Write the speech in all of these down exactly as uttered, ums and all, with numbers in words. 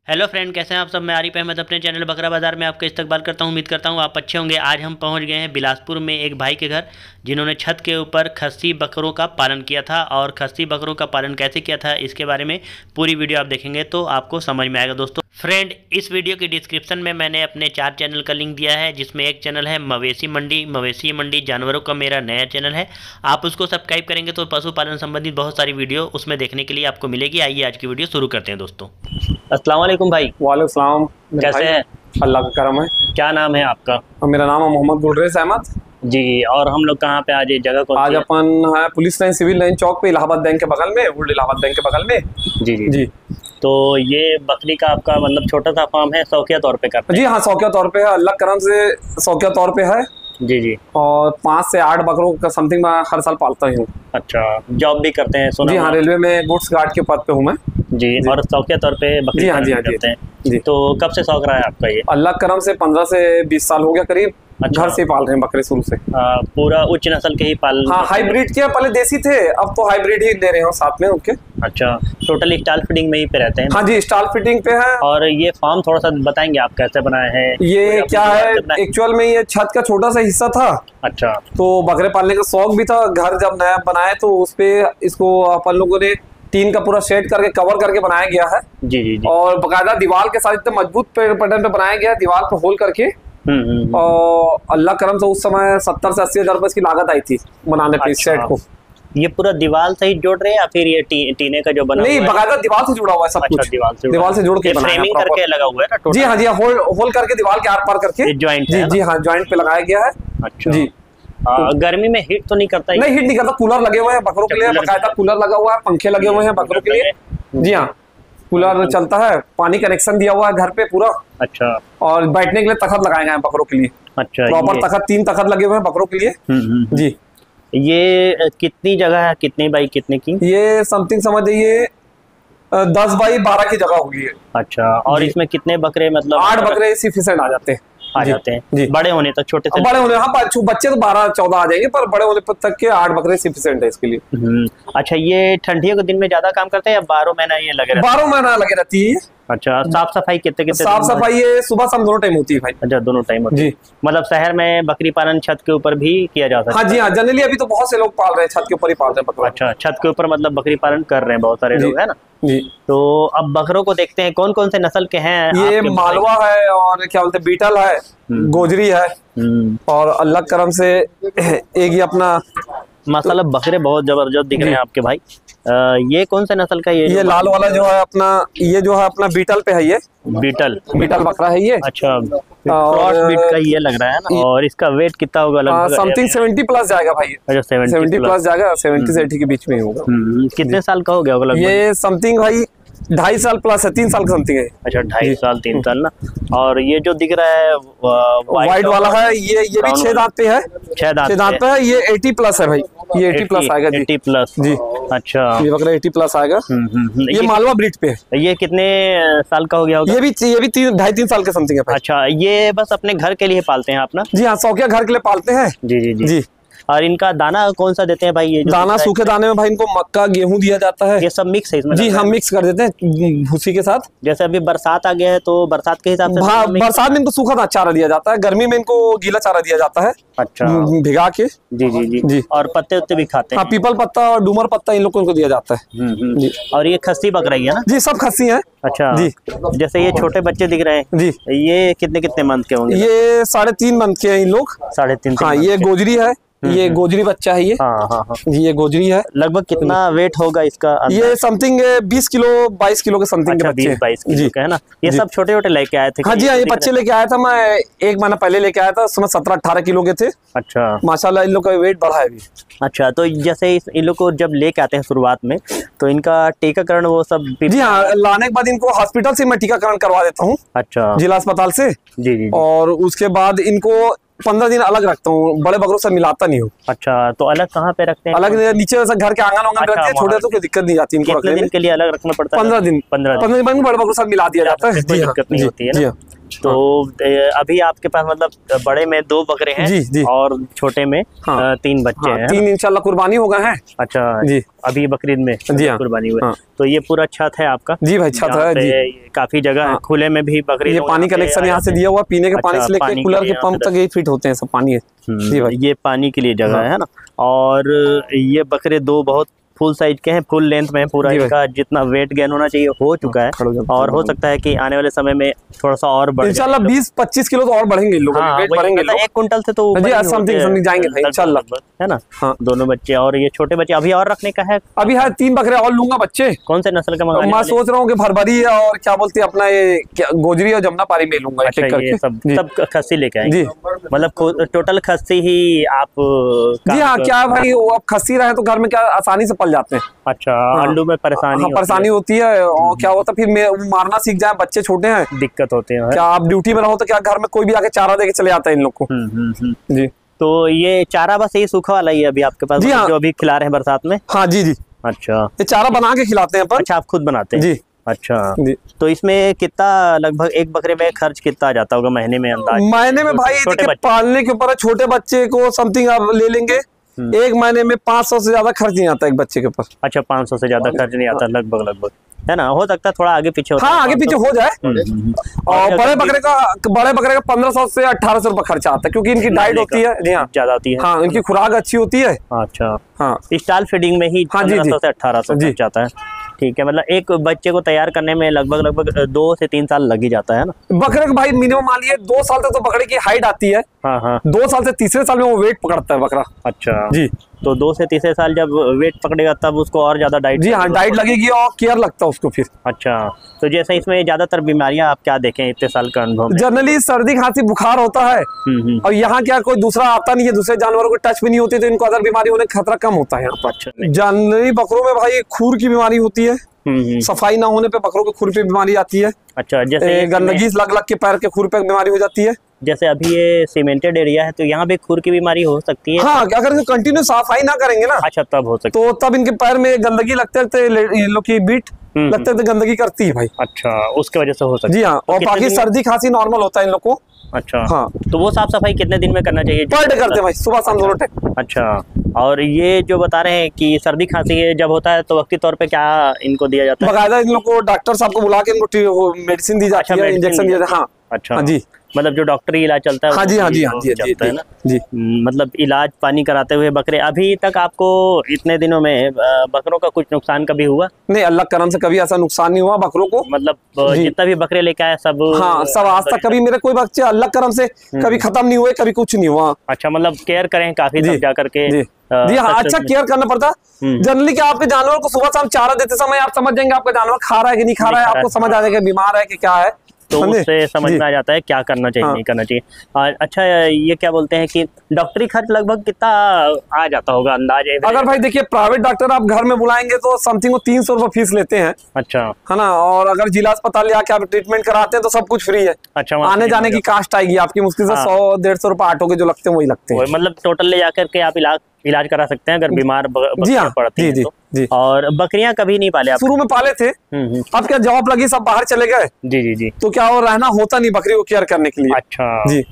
Hello friend, कैसे हैं आप सब। मैं आरिफ अहमद अपने चैनल बकरा बाज़ार में आपका इस्तकबाल करता हूं। उम्मीद करता हूं आप अच्छे होंगे। आज हम पहुंच गए हैं बिलासपुर में एक भाई के घर, जिन्होंने छत के ऊपर खस्सी बकरों का पालन किया था। और खस्सी बकरों का पालन कैसे किया था, इसके बारे में पूरी वीडियो आप देखेंगे तो आपको समझ में आएगा। दोस्तों फ्रेंड, इस वीडियो की डिस्क्रिप्शन में मैंने अपने चार चैनल का लिंक दिया है, जिसमें एक चैनल है मवेशी मंडी। मवेशी मंडी जानवरों का मेरा नया चैनल है। आप उसको सब्सक्राइब करेंगे तो पशुपालन संबंधित बहुत सारी वीडियो उसमें देखने के लिए आपको मिलेगी। आइए आज की वीडियो शुरू करते हैं। दोस्तों अस्सलाम वालेकुम भाई। वालेकुम सलाम। कैसे हैं? अल्लाह का करम है। क्या नाम है आपका? मेरा नाम है मोहम्मद गुलरेज अहमद जी। और हम लोग कहाँ पे आज, ये जगह कौन आज सी है? अपन है पुलिस लाइन सिविल लाइन चौक पे, इलाहाबाद बैंक के बगल में, ओल्ड इलाहाबाद बैंक के बगल में। जी जी जी तो ये बकरी का आपका मतलब छोटा सा फार्म है, शौकिया तौर पे करते हैं? जी हाँ, शौकिया तौर पे है, अल्लाह करम से शौकिया तौर पे है। जी जी। और पाँच से आठ बकरों का समथिंग मैं हर साल पालता हूँ। अच्छा, जॉब भी करते हैं? सुना जी हाँ, रेलवे में गुड्स गार्ड के पद पे हूँ मैं। जी, जी। और शौकिया तौर पे बकरी जी हाँ जी हाँ करते हैं जी। तो कब से शौक रहा है आपका ये? अल्लाह करम से पंद्रह से बीस साल हो गया करीब। अच्छा। घर से पाल रहे हैं बकरे शुरू से। आ, पूरा उच्च नस्ल के ही पाल? हाँ, हाइब्रिड के पहले देसी थे, अब तो हाइब्रिड ही ले रहे हो साथ में उनके। अच्छा, टोटली स्टाल फिटिंग में ही पे रहते हैं? हाँ जी, स्टाल फिटिंग पे है। और ये फार्म थोड़ा सा बताएंगे आप कैसे बनाए हैं? ये क्या है, एक्चुअल में ये छत का छोटा सा हिस्सा था। अच्छा। तो बकरे पालने का शौक भी था। घर जब नया बनाए तो उस पे इसको अपन लोगों ने टीन का पूरा शेड करके कवर करके बनाया गया है। जी जी जी। और बकायदा दीवार के साथ इतने मजबूत पैटर्न पे बनाया गया है, दीवार पे होल करके। और अल्लाह करम से उस समय सत्तर से अस्सी हजार रुपए की लागत आई थी बनाने पे इस शेड को। ये पूरा दीवार से ही जोड़ रहे हैं या फिर ये टी, टीने का जो बना नहीं, बकायदा दीवार से जुड़ा हुआ है सब कुछ। दीवार से दीवार से जोड़ के फ्रेमिंग करके लगा हुआ है ना? जी हाँ जी, होल होल करके दीवार के आर पार करके ज्वाइंट। जी जी हाँ, ज्वाइंट पे लगाया गया है। अच्छा जी। गर्मी में हीट तो नहीं करता? नहीं, हीट नहीं करता। कूलर लगे हुए हैं बकरों के लिए, बकायदा कूलर लगा हुआ है, पंखे लगे हुए हैं बकरों के लिए। जी हाँ, कूलर चलता है, पानी कनेक्शन दिया हुआ है घर पे पूरा। अच्छा। और बैठने के लिए तखत लगाए गए हैं बकरों के लिए। अच्छा, प्रॉपर तखत, तीन तखत लगे हुए हैं बकरों के लिए। जी। ये कितनी जगह है, कितनी बाई कितने की? ये समथिंग समझ जाइए दस बाई बारह की जगह होगी। अच्छा। और इसमें कितने बकरे, मतलब? आठ बकरे सफिशिएंट आ जाते हैं। आ जाते हैं जी। बड़े होने तक? छोटे से बड़े होने, हाँ, बच्चे तो बारह चौदह आ जाएंगे, पर बड़े होने तक के आठ बकरे सफिशिएंट है इसके लिए। अच्छा, ये ठंडियों के दिन में ज्यादा काम करते हैं या बारह महीना ये लगे रहते हैं? बारह महीना लगे रहती है। अच्छा। साफ सफाई कितने कितने? साफ सफाई ये सुबह शाम दोनों टाइम होती है भाई। अच्छा, दोनों टाइम होती है। मतलब शहर में बकरी पालन छत के ऊपर भी किया जा सकता है? हाँ जी हाँ, जनरली अभी तो बहुत से लोग पाल रहे हैं, छत के ऊपर ही पाल रहे हैं बकरा। अच्छा, छत के ऊपर मतलब बकरी पालन कर रहे हैं बहुत सारे लोग, है ना? जी। तो अब बकरों को देखते हैं कौन कौन से नस्ल के हैं। ये मालवा है, और क्या बोलते हैं, बीटल है, गोजरी है, और अल्लाह करम से एक ये अपना माशाल्लाह बकरे बहुत जबरदस्त दिख रहे हैं आपके भाई। आ, ये कौन सा नस्ल का? ये ये लाल वाला जो है अपना, ये जो है अपना बीटल पे है। ये बीटल बीटल बकरा है ये। अच्छा, क्रॉस बीट का ये लग रहा है ना? और इसका वेट कितना होगा लगभग? समथिंग सेवेंटी प्लस जाएगा भाई। अच्छा, सेवेंटी प्लस जाएगा, सेवेंटी से एटी के बीच में होगा। कितने साल का हो गया होगा? ये समथिंग भाई ढाई साल प्लस है, तीन साल का समथिंग है। अच्छा, ढाई साल तीन साल ना। और ये जो दिख रहा है व्हाइट वाला है, ये ये भी छह दांत पे है। छह दांत दांत पे है। ये अस्सी प्लस है भाई, ये अस्सी प्लस आएगा जी। अस्सी प्लस जी। अच्छा, ये बकरा अस्सी प्लस आएगा। ये मालवा ब्रीड पे है। ये कितने साल का हो गया होगा? ये भी ये भी तीन ढाई तीन साल के समथिंग है भाई। अच्छा, ये बस अपने घर के लिए पालते हैं आप ना? जी हाँ, शौकिया घर के लिए पालते हैं। जी जी जी जी। और इनका दाना कौन सा देते हैं भाई? ये दाना सूखे दाने में भाई इनको मक्का गेहूं दिया जाता है। ये सब मिक्स है इसमें? जी हम मिक्स कर देते हैं भूसी के साथ। जैसे अभी बरसात आ गया है तो बरसात के हिसाब से? हाँ, बरसात में इनको सूखा चारा दिया जाता है, गर्मी में इनको गीला चारा दिया जाता है। अच्छा, भिगा के। जी जी जी जी। और पत्ते उत्ते भी खाते हैं? हाँ, पीपल पत्ता और डूमर पत्ता इन लोगों को दिया जाता है जी। और ये खस्सी बकरा है ना? जी, सब खस्सी है। अच्छा जी। जैसे ये छोटे बच्चे दिख रहे हैं जी, ये कितने कितने मंथ के होंगे? ये साढ़े तीन मंथ के हैं इन लोग। साढ़े तीन? हाँ, ये गोजरी है, ये गोजरी बच्चा है ये। हाँ हाँ हाँ, ये गोजरी है। लगभग कितना वेट होगा इसका? ये समथिंग बीस किलो बाईस किलो के समथिंग के बच्चे, बाईस किलो के है ना? ये सब छोटे छोटे लेके आए थे? हाँ जी हाँ, ये बच्चे लेके आया था मैं, एक महीना पहले लेके आया था, उसमें सत्रह अठारह किलो के थे। अच्छा, माशाल्लाह इन लोग का वेट बढ़ा है अभी। अच्छा, तो जैसे इन लोग को जब लेके आते हैं शुरुआत में, तो इनका टीकाकरण वो सब? जी हाँ, लाने के बाद इनको हॉस्पिटल से मैं टीकाकरण करवा देता हूँ। अच्छा, जिला अस्पताल से। जी जी। और उसके बाद इनको पंद्रह दिन अलग रखता हूँ, बड़े बकरों से मिलाता नहीं हूँ। अच्छा, तो अलग कहाँ पे रखते हैं? अलग नीचे वैसा घर के आंगन वांगन रखते हैं, छोटे तो कोई दिक्कत नहीं आती इनको। कितने दिन के लिए अलग रखना पड़ता है? पंद्रह दिन। पंद्रह पंद्रह दिन बड़े बकरों से मिला दिया जाता है। दिक्कत नहीं होती है ना? तो अभी आपके पास मतलब बड़े में दो बकरे हैं जी, जी। और छोटे में हाँ, तीन बच्चे हाँ, हैं तीन इंशाल्लाह कुर्बानी हो गए हैं। अच्छा जी, अभी बकरीद में जी कुर्बानी हुई हाँ। तो ये पूरा छत है आपका जी भाई, छत है जी। काफी जगह हाँ। है, खुले में भी बकरी, ये पानी कनेक्शन यहाँ से दिया हुआ, पीने के पानी से लेकर कूलर के पंप तक यही फिट होते हैं सब पानी है जी भाई। ये पानी के लिए जगह है ना। और ये बकरे दो बहुत फुल साइज के हैं, फुल लेंथ में पूरा इनका जितना वेट गेन होना चाहिए हो चुका है और हो सकता है कि आने वाले समय में थोड़ा सा और बढ़े इंशाल्लाह बीस पच्चीस किलो तो और बढ़ेंगे लोग हाँ, वेट बढ़ेंगे लोग। एक कुंटल से तो समथिंग समथिंग जाएंगे भाई इंशाल्लाह है ना हाँ। दोनों बच्चे और ये छोटे बच्चे अभी और रखने का है? अभी है तीन बकरे और लूंगा बच्चे। कौन से नस्ल का मंगाने? मैं सोच रहा हूँ कि भरभरी और क्या बोलते हैं अपना ये गोजरी और जमुना पारी में लूंगा। अच्छा, ये सब सब खस्सी लेके आएंगे मतलब टोटल खस्सी ही आप? जी हाँ, क्या भाई अब खस्सी रहे तो घर में क्या आसानी से पल जाते हैं। अच्छा अंडू में परेशानी हाँ, परेशानी होती है और क्या होता है फिर मारना सीख जाए, बच्चे छोटे हैं दिक्कत होती है। क्या आप ड्यूटी में रहो तो क्या घर में कोई भी आके चारा देके चले जाता है इन लोग को जी। तो ये चारा बस यही सूखा वाला ही अभी आपके पास? जी हाँ, जो अभी खिला रहे हैं बरसात में? हाँ जी जी। अच्छा, ये चारा बना के खिलाते हैं अपन। अच्छा, आप खुद बनाते हैं जी? अच्छा जी। तो इसमें कितना लगभग एक बकरे में खर्च कितना आ जाता होगा महीने में अंदाज? महीने में भाई देखिए पालने के ऊपर छोटे बच्चे को समथिंग आप ले लेंगे एक महीने में पाँच सौ से ज्यादा खर्च नहीं आता एक बच्चे के ऊपर। अच्छा, पाँच सौ से ज्यादा खर्च नहीं आता लगभग लगभग है ना। हो सकता है थोड़ा आगे पीछे होता हाँ आगे पीछे हो जाए। और बड़े बकरे का बड़े बकरे का पंद्रह सौ से अठारह सौ रुपए खर्चा आता है क्योंकि इनकी डाइट होती है जी हाँ ज्यादा होती है हाँ, इनकी खुराक अच्छी होती है। अच्छा हाँ, स्टाल फीडिंग में ही पंद्रह सौ से अठारह सौ खर्च आता है। ठीक है, मतलब एक बच्चे को तैयार करने में लगभग लगभग दो से तीन साल लग ही जाता है ना। बकरे का भाई मिनिमम मान लिए दो साल तक तो बकरे की हाइट आती है। हाँ हाँ, दो साल से तीसरे साल में वो वेट पकड़ता है बकरा। अच्छा जी, तो दो से तीसरे साल जब वेट पकड़ेगा तब उसको और ज्यादा डाइट जी हाँ डाइट लगेगी और केयर लगता है उसको फिर। अच्छा, तो जैसे इसमें ज्यादातर बीमारियां आप क्या देखें इतने साल का अनुभव? जनरली सर्दी खांसी बुखार होता है और यहाँ क्या कोई दूसरा आता नहीं है, दूसरे जानवरों को टच भी नहीं होती तो इनको अदर बीमारी होने का खतरा कम होता है यहाँ पर। जनरली बकरों में भाई खूर की बीमारी होती है, सफाई ना होने पे बकरों के खुर पे बीमारी आती है। अच्छा, जैसे गंदगी लग लग के पैर के खुर पे बीमारी हो जाती है। जैसे अभी ये सीमेंटेड एरिया है तो यहाँ पे खुर की बीमारी हो सकती है। हाँ, अगर कंटिन्यू सफाई ना करेंगे ना अच्छा तब हो सकती तो तब इनके पैर में गंदगी लगते लगते ये लोग की बीट लगते लगते गंदगी करती है भाई। अच्छा, उसके वजह से हो सकती है जी हाँ। और बाकी सर्दी खांसी नॉर्मल होता है इन लोग को। अच्छा हाँ, तो वो साफ सफाई कितने दिन में करना चाहिए? पर डे करते हैं भाई, सुबह शाम दोनों टाइम। अच्छा, और ये जो बता रहे हैं कि सर्दी खांसी जब होता है तो वक्ती तौर पे क्या इनको दिया जाता है? बकायदा इन लोग को डॉक्टर साहब को बुला के इनको मेडिसिन दी जाती है, इंजेक्शन दिया जाता है। हाँ अच्छा जी, मतलब जो डॉक्टरी इलाज चलता है। हाँ जी हाँ जी हाँ जी चलता है ना जी। मतलब इलाज पानी कराते हुए बकरे। अभी तक आपको इतने दिनों में बकरों का कुछ नुकसान कभी हुआ? नहीं, अल्लाह करम से कभी ऐसा नुकसान नहीं हुआ बकरों को। मतलब जितना भी बकरे लेके आए सब हाँ सब आज तक कभी मेरे कोई बच्चे अल्लाह करम से कभी खत्म नहीं हुए, कभी कुछ नहीं हुआ। अच्छा, मतलब केयर करें काफी तब जा करके जी हाँ, अच्छा केयर करना पड़ता। जनरली क्या आपके जानवर को सुबह शाम चारा देते समय आप समझ जाएंगे आपका जानवर खा रहा है कि नहीं खा रहा है, आपको समझ आ जाएगा बीमार है कि क्या है, तो उससे समझ में आ जाता है क्या करना चाहिए। हाँ। नहीं करना चाहिए। अच्छा, ये क्या बोलते हैं कि डॉक्टरी खर्च लगभग कितना आ जाता होगा अंदाज? अगर भाई देखिए प्राइवेट डॉक्टर आप घर में बुलाएंगे तो समथिंग वो तीन सौ रुपए फीस लेते हैं। अच्छा है ना, और अगर जिला अस्पताल आके आप ट्रीटमेंट कराते हैं तो सब कुछ फ्री है। अच्छा, आने जाने की कास्ट आएगी आपकी मुश्किल से सौ डेढ़ सौ रुपए ऑटो के जो लगते हैं वही लगते हैं। मतलब टोटल ले जाकर के आप इलाज इलाज करा सकते हैं अगर बीमार जी हाँ पड़ती जी, जी, जी। और बकरियां कभी नहीं पाले आप? शुरू में पाले थे, अब क्या जॉब लगी सब बाहर चले गए जी जी जी, तो क्या और रहना होता नहीं बकरी को केयर करने के लिए। अच्छा जी,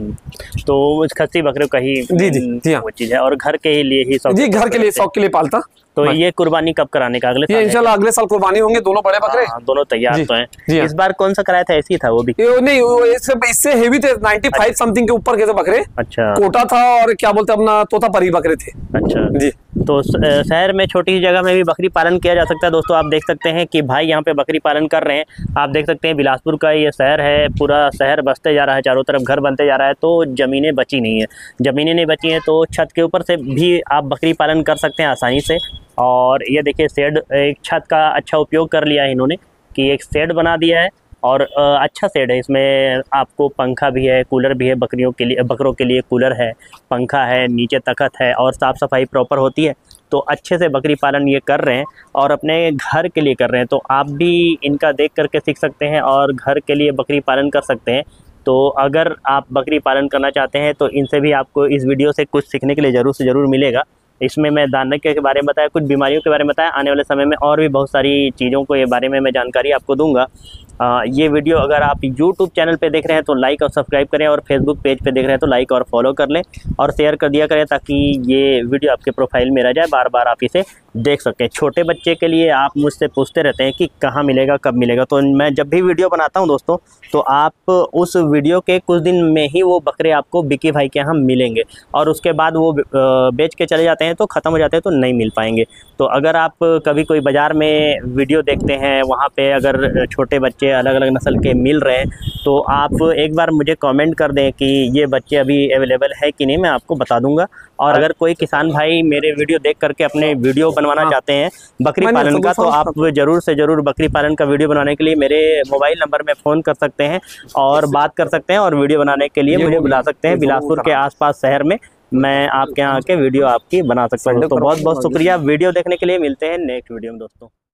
तो उस खस्सी बकरे का ही जी जी जी हाँ वो चीज है और घर के लिए ही जी, घर के लिए शौक के लिए पालता। तो ये कुर्बानी कब कराने का? अगले साल इंशाल्लाह अगले साल कुर्बानी होंगे दोनों बड़े बकरे। दोनों तैयार तो हैं। इस बार कौन सा कराया था? ऐसी था वो भी? नहीं, इससे हेवी थे, पचानवे समथिंग के ऊपर के थे बकरे। अच्छा, कोटा था और क्या बोलते अपना तोता परी बकरे थे। अच्छा जी, तो शहर में छोटी जगह में भी बकरी पालन किया जा सकता है। दोस्तों आप देख सकते हैं कि भाई यहाँ पे बकरी पालन कर रहे हैं। आप देख सकते हैं बिलासपुर का ये शहर है, पूरा शहर बसते जा रहा है, चारों तरफ घर बनते जा रहा है, तो ज़मीनें बची नहीं है। ज़मीनें नहीं बची हैं तो छत के ऊपर से भी आप बकरी पालन कर सकते हैं आसानी से। और ये देखिए शेड, एक छत का अच्छा उपयोग कर लिया है इन्होंने कि एक शेड बना दिया है और अच्छा शेड है। इसमें आपको पंखा भी है, कूलर भी है, बकरियों के लिए बकरों के लिए कूलर है, पंखा है, नीचे तखत है और साफ़ सफाई प्रॉपर होती है। तो अच्छे से बकरी पालन ये कर रहे हैं और अपने घर के लिए कर रहे हैं। तो आप भी इनका देख करके सीख सकते हैं और घर के लिए बकरी पालन कर सकते हैं। तो अगर आप बकरी पालन करना चाहते हैं तो इनसे भी आपको इस वीडियो से कुछ सीखने के लिए ज़रूर से ज़रूर मिलेगा। इसमें मैं दाने के बारे में बताया, कुछ बीमारियों के बारे में बताया, आने वाले समय में और भी बहुत सारी चीज़ों को ये बारे में मैं जानकारी आपको दूंगा। आ, ये वीडियो अगर आप यूट्यूब चैनल पे देख रहे हैं तो लाइक और सब्सक्राइब करें, और फेसबुक पेज पे देख रहे हैं तो लाइक और फॉलो कर लें और शेयर कर दिया करें, ताकि ये वीडियो आपके प्रोफाइल में रह जाए, बार बार आप इसे देख सकें। छोटे बच्चे के लिए आप मुझसे पूछते रहते हैं कि कहाँ मिलेगा, कब मिलेगा, तो मैं जब भी वीडियो बनाता हूँ दोस्तों, तो आप उस वीडियो के कुछ दिन में ही वो बकरे आपको बिकी भाई के यहाँ मिलेंगे, और उसके बाद वो बेच के चले जाते हैं तो ख़त्म हो जाते हैं, तो नहीं मिल पाएंगे। तो अगर आप कभी कोई बाज़ार में वीडियो देखते हैं, वहाँ पे अगर छोटे बच्चे अलग अलग नस्ल के मिल रहे हैं, तो आप एक बार मुझे कमेंट कर दें कि ये बच्चे अभी अवेलेबल है कि नहीं, मैं आपको बता दूंगा। और अगर कोई किसान भाई मेरे वीडियो देख करके अपने वीडियो बनवाना चाहते हैं बकरी पालन का, तो आप ज़रूर से ज़रूर बकरी पालन का वीडियो बनाने के लिए मेरे मोबाइल नंबर में फ़ोन कर सकते हैं और बात कर सकते हैं, और वीडियो बनाने के लिए मुझे बुला सकते हैं। बिलासपुर के आसपास शहर में मैं आपके यहाँ के वीडियो आपकी बना सकता हूँ। तो बहुत बहुत शुक्रिया वीडियो देखने के लिए। मिलते हैं नेक्स्ट वीडियो में दोस्तों।